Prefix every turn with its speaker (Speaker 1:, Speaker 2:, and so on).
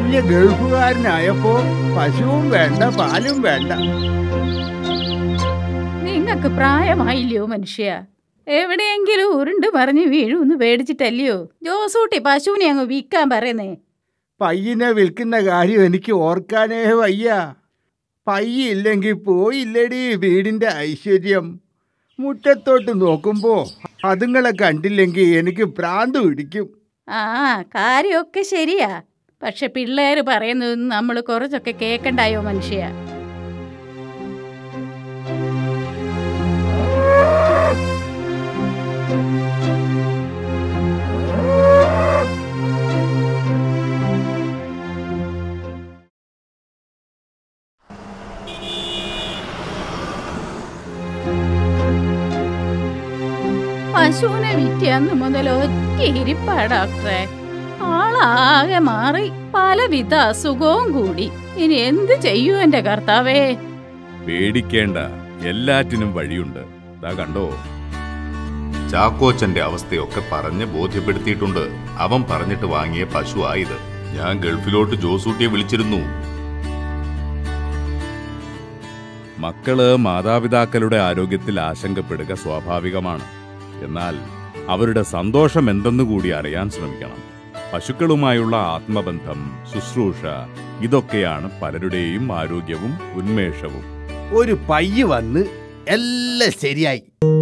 Speaker 1: വലിയ ഗൾഫുകാരനായപ്പോ പശുവും വേണ്ട പാലും വേണ്ട.
Speaker 2: നിങ്ങക്ക് പ്രായമായില്ലയോ മനുഷ്യ? എവിടെയെങ്കിലും ഉരുണ്ട് മറിഞ്ഞ് വീഴുന്ന് പേടിച്ചിട്ടല്ലയോ ജോസൂട്ടി പശുവിനെ അങ്ങ് വിൽക്കാൻ പറയുന്നേ?
Speaker 1: പയ്യനെ വിൽക്കുന്ന കാര്യം എനിക്ക് ഓർക്കാനേ വയ്യ. പയ്യില്ലെങ്കിൽ പോയില്ലടി വീടിന്റെ ഐശ്വര്യം. മുറ്റത്തോട്ട് നോക്കുമ്പോ അതുങ്ങളെ കണ്ടില്ലെങ്കിൽ എനിക്ക് ഭ്രാന്ത് പിടിക്കും.
Speaker 2: ആ കാര്യമൊക്കെ ശരിയാ, പക്ഷെ പിള്ളേര് പറയുന്നത് നമ്മൾ കുറച്ചൊക്കെ കേക്കണ്ടായോ മനുഷ്യ? പശുവിനെ വിറ്റന്ന് മുതൽ ഒറ്റ ഇരിപ്പാ ഡോക്ടറെ. ആളാകെ മാറി, പലവിധ അസുഖവും കൂടി. ഇനി എന്ത് ചെയ്യൂ എന്റെ കർത്താവേ?
Speaker 3: പേടിക്കേണ്ട, എല്ലാറ്റിനും വഴിയുണ്ട്. ദാ കണ്ടോ,
Speaker 4: ചാക്കോച്ചന്റെ അവസ്ഥയൊക്കെ പറഞ്ഞ് ബോധ്യപ്പെടുത്തിയിട്ടുണ്ട്. അവൻ പറഞ്ഞിട്ട് വാങ്ങിയ പശു ആയത്. ഞാൻ ഗൾഫിലോട്ട് ജോസൂട്ടിയെ വിളിച്ചിരുന്നു.
Speaker 3: മക്കള് മാതാപിതാക്കളുടെ ആരോഗ്യത്തിൽ ആശങ്കപ്പെടുക സ്വാഭാവികമാണ്. എന്നാൽ അവരുടെ സന്തോഷം എന്തെന്നു കൂടി അറിയാൻ ശ്രമിക്കണം. പശുക്കളുമായുള്ള ആത്മബന്ധം, ശുശ്രൂഷ, ഇതൊക്കെയാണ് പലരുടെയും ആരോഗ്യവും ഉന്മേഷവും.
Speaker 1: ഒരു പയ്യ് വന്ന് എല്ലാം ശരിയായി.